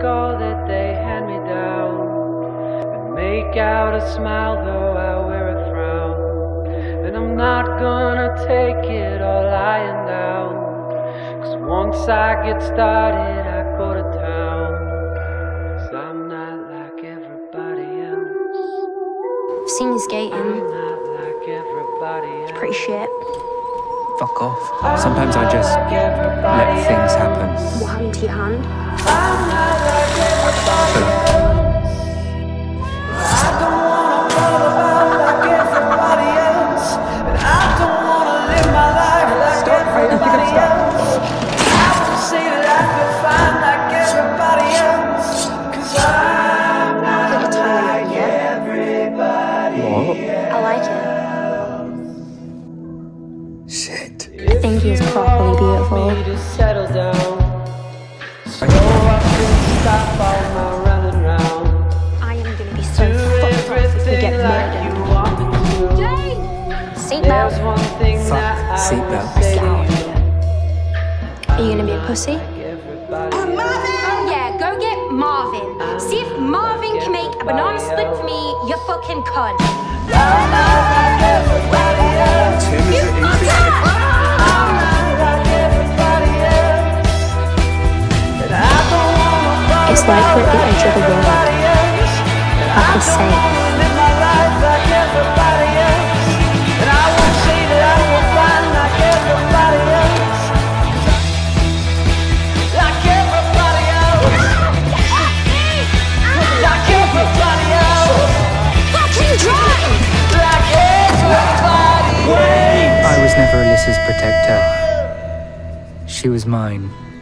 all that they hand me down, and make out a smile though I wear a frown. And I'm not gonna take it all lying down, 'cause once I get started I go to town. 'Cause I'm not like everybody else. I've seen you skating. I'm not like everybody else. It's pretty shit. Fuck off. Sometimes I just let things happen. What happened to your hand? I'm not like everybody else. I don't wanna fall about like everybody else, and I don't wanna live my life like everybody else. I won't say that I feel fine like everybody else, 'cause I'm not like everybody else. I like it. Shit. I think he's properly beautiful. To settle down, so I can stop all my running round. I am gonna be so fucked up if we get murdered. Jane! Seatbelt. There's one thing that I Seatbelt. will say to you. Are you gonna be a pussy? Yeah, go get Marvin. See if Marvin can make a banana split for me, you fucking cunt. I'm not like everybody else. You fucker! I'm not like everybody else. And I don't wanna fall It's like we're at the edge of the world. everybody else. And Like I the don't same. wanna live my life like everybody else. And I won't say that I will find like everybody else. Like everybody else. Like everybody else. Fucking drive! Like everybody else. I was never Alyssa's protector. She was mine.